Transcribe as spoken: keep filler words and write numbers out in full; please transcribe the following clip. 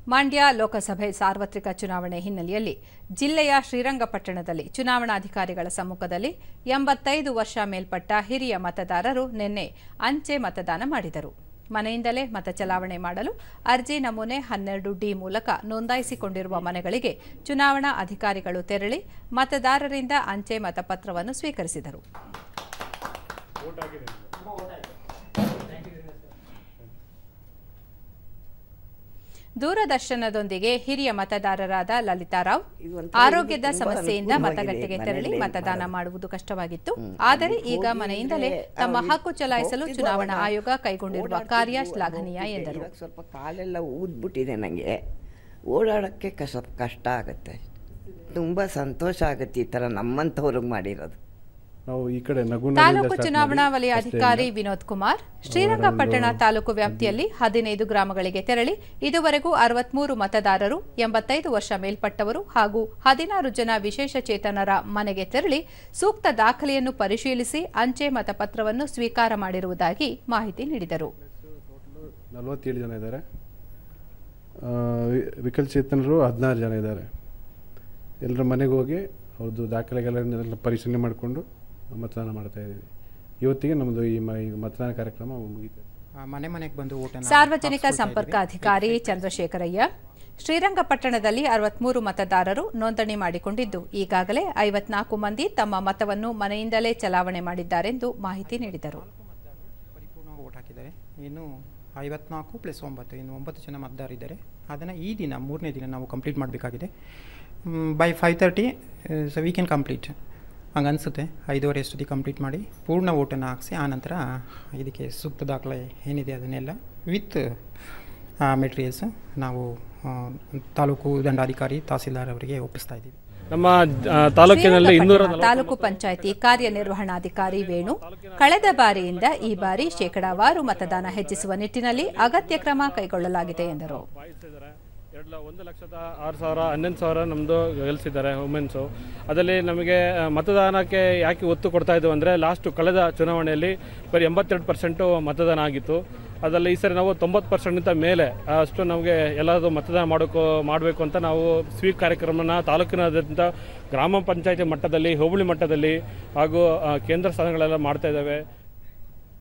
ಮಂಡ್ಯ ಲೋಕಸಭೆ ಸಾರ್ವತ್ರಿಕ ಚುನಾವಣೆ ಹಿನ್ನೆಲೆಯಲ್ಲಿ ಜಿಲ್ಲೆಯ ಶ್ರೀರಂಗಪಟ್ಟಣದಲ್ಲಿ ಚುನಾವಣಾಧಿಕಾರಿಗಳ ಸಮ್ಮುಖದಲ್ಲಿ ಎಂಬತ್ತೈದು ವರ್ಷ ಮೇಲ್ಪಟ್ಟ ಹಿರಿಯ ಮತದಾರರು ನಿನ್ನೆ ಅಂಚೆ ಮತದಾನ ಮಾಡಿದರು. ಮನೆಯಿಂದಲೇ ಮತ ಚಲಾವಣೆ ಮಾಡಲು ಅರ್ಜಿ ನಮೂನೆ ಹನ್ನೆರಡು ಡಿ ಮೂಲಕ ನೋಂದಾಯಿಸಿಕೊಂಡಿರುವ ಮನೆಗಳಿಗೆ ಚುನಾವಣಾ ಅಧಿಕಾರಿಗಳು ತೆರಳಿ ಮತದಾರರಿಂದ ಅಂಚೆ ಮತಪತ್ರವನ್ನು ಸ್ವೀಕರಿಸಿದರು. ದೂರದರ್ಶನದೊಂದಿಗೆ ಹಿರಿಯ ಮತದಾರರಾದ ಲಲಿತಾರಾವ್ ಆರೋಗ್ಯದ ಸಮಸ್ಯೆಯಿಂದ ಮತಗಟ್ಟೆಗೆ ತೆರಳಿ ಮತದಾನ ಮಾಡುವುದು ಕಷ್ಟವಾಗಿತ್ತು. ಆದರೆ ಈಗ ಮನೆಯಿಂದಲೇ ತಮ್ಮ ಹಕ್ಕು ಚಲಾಯಿಸಲು ಚುನಾವಣಾ ಆಯೋಗ ಕೈಗೊಂಡಿರುವ ಕಾರ್ಯ ಶ್ಲಾಘನೀಯ ಎಂದರು. ಸ್ವಲ್ಪ ಕಾಲೆಲ್ಲ ಊದ್ಬಿಟ್ಟಿದೆ, ನನಗೆ ಓಡಾಡೋಕ್ಕೆ ಸ್ವಲ್ಪ ಕಷ್ಟ ಆಗುತ್ತೆ. ತುಂಬ ಸಂತೋಷ ಆಗುತ್ತೆ ಈ ಥರ ನಮ್ಮಂಥವ್ರಿಗೆ ಮಾಡಿರೋದು. ತಾಲೂಕು ಚುನಾವಣಾ ವಲಯಾಧಿಕಾರಿ ವಿನೋದ್ ಕುಮಾರ್ ಶ್ರೀರಂಗಪಟ್ಟಣ ತಾಲೂಕು ವ್ಯಾಪ್ತಿಯಲ್ಲಿ ಹದಿನೈದು ಗ್ರಾಮಗಳಿಗೆ ತೆರಳಿ ಇದುವರೆಗೂ ಅರವತ್ಮೂರು ಮತದಾರರು, ಎಂಬತ್ತೈದು ವರ್ಷ ಮೇಲ್ಪಟ್ಟವರು ಹಾಗೂ ಹದಿನಾರು ಜನ ವಿಶೇಷ ಚೇತನರ ಮನೆಗೆ ತೆರಳಿ ಸೂಕ್ತ ದಾಖಲೆಯನ್ನು ಪರಿಶೀಲಿಸಿ ಅಂಚೆ ಮತಪತ್ರವನ್ನು ಸ್ವೀಕಾರ ಮಾಡಿರುವುದಾಗಿ ಮಾಹಿತಿ ನೀಡಿದರು. ನಲವತ್ತೇಳು ಜನ ಇದ್ದಾರೆ, ವಿಕಲಚೇತನರು ಹದಿನಾರು ಜನ ಇದ್ದಾರೆ. ಎಲ್ಲರ ಮನೆಗೆ ಹೋಗಿ ಅವ್ರದ್ದು ದಾಖಲೆಗಳನ್ನೆಲ್ಲ ಪರಿಶೀಲನೆ ಮಾಡಿಕೊಂಡು ಮತದಾನ ಮಾಡ್ತಾ ಇದ್ದೀವಿ. ಇವತ್ತಿಗೆ ನಮ್ಮದು ಈ ಮತದಾನ ಕಾರ್ಯಕ್ರಮ ಮುಗಿದಿದೆ. ಮನೆ ಮನೆಗೆ ಬಂದು ಸಾರ್ವಜನಿಕ ಸಂಪರ್ಕ ಅಧಿಕಾರಿ ಚಂದ್ರಶೇಖರಯ್ಯ ಶ್ರೀರಂಗಪಟ್ಟಣದಲ್ಲಿ ಅರವತ್ಮೂರು ಮತದಾರರು ನೋಂದಣಿ ಮಾಡಿಕೊಂಡಿದ್ದು ಈಗಾಗಲೇ ಐವತ್ನಾಲ್ಕು ಮಂದಿ ತಮ್ಮ ಮತವನ್ನು ಮನೆಯಿಂದಲೇ ಚಲಾವಣೆ ಮಾಡಿದ್ದಾರೆಂದು ಮಾಹಿತಿ ನೀಡಿದರು. ಪರಿಪೂರ್ಣವಾಗಿ ವೋಟ್ ಹಾಕಿದ್ದಾರೆ. ಇನ್ನು ಐವತ್ನಾಲ್ಕು ಪ್ಲಸ್ ಒಂಬತ್ತು ಇನ್ನು ಒಂಬತ್ತು ಜನ ಮತದಾರರಿದ್ದಾರೆ. ಅದನ್ನು ಈ ದಿನ ಮೂರನೇ ದಿನ ನಾವು ಕಂಪ್ಲೀಟ್ ಮಾಡಬೇಕಾಗಿದೆ. By five thirty so we can complete ಹಂಗೆ ಅನಿಸುತ್ತೆ. ಐದುವರೆ ಅಷ್ಟೊತ್ತಿಗೆ ಕಂಪ್ಲೀಟ್ ಮಾಡಿ ಪೂರ್ಣ ಓಟನ್ನು ಹಾಕಿಸಿ ಆನಂತರ ಇದಕ್ಕೆ ಸೂಕ್ತ ದಾಖಲೆ ಏನಿದೆ ಅದನ್ನೆಲ್ಲ ವಿತ್ ಮೆಟೀರಿಯಲ್ಸ್ ನಾವು ತಾಲೂಕು ದಂಡಾಧಿಕಾರಿ ತಹಸೀಲ್ದಾರ್ ಅವರಿಗೆ ಒಪ್ಪಿಸ್ತಾ ಇದ್ದೀವಿ. ನಮ್ಮ ತಾಲೂಕಿನಲ್ಲಿ ತಾಲೂಕು ಪಂಚಾಯಿತಿ ಕಾರ್ಯನಿರ್ವಹಣಾಧಿಕಾರಿ ವೇಣು ಕಳೆದ ಬಾರಿಯಿಂದ ಈ ಬಾರಿ ಶೇಕಡಾವಾರು ಮತದಾನ ಹೆಚ್ಚಿಸುವ ನಿಟ್ಟಿನಲ್ಲಿ ಅಗತ್ಯ ಕ್ರಮ ಕೈಗೊಳ್ಳಲಾಗಿದೆ ಎಂದರು. ಎರಡು ಒಂದು ಲಕ್ಷದ ಆರು ಸಾವಿರ ಹನ್ನೊಂದು ಸಾವಿರ ನಮ್ಮದು ಗೆಲ್ಲಿಸಿದ್ದಾರೆ ವುಮೆನ್ಸು. ಅದರಲ್ಲಿ ನಮಗೆ ಮತದಾನಕ್ಕೆ ಯಾಕೆ ಒತ್ತು ಕೊಡ್ತಾ ಇದ್ದೀವಿ ಅಂದರೆ ಲಾಸ್ಟು ಕಳೆದ ಚುನಾವಣೆಯಲ್ಲಿ ಬರೀ ಎಂಬತ್ತೆರಡು ಪರ್ಸೆಂಟು ಮತದಾನ ಆಗಿತ್ತು. ಅದರಲ್ಲಿ ಈ ಸರಿ ನಾವು ತೊಂಬತ್ತು ಪರ್ಸೆಂಟ್ಗಿಂತ ಮೇಲೆ ಅಷ್ಟು ನಮಗೆ ಎಲ್ಲರೂ ಮತದಾನ ಮಾಡೋಕ್ಕೂ ಮಾಡಬೇಕು ಅಂತ ನಾವು ಸ್ವೀಪ್ ಕಾರ್ಯಕ್ರಮನ ತಾಲೂಕಿನಾದ್ಯಂತ ಗ್ರಾಮ ಪಂಚಾಯತಿ ಮಟ್ಟದಲ್ಲಿ, ಹೋಬಳಿ ಮಟ್ಟದಲ್ಲಿ ಹಾಗೂ ಕೇಂದ್ರ ಸ್ಥಾನಗಳೆಲ್ಲ ಮಾಡ್ತಾ ಇದ್ದಾವೆ.